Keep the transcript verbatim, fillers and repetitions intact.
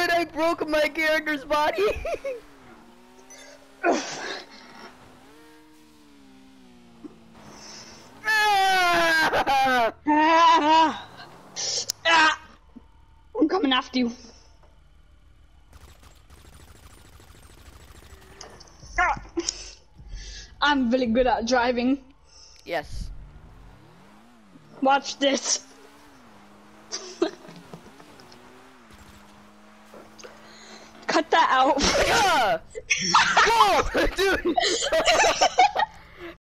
Dude, I broke my character's body. Ah! Ah! Ah! I'm coming after you. Ah! I'm really good at driving. Yes. Watch this. Cut that out. Yeah! Whoa, dude!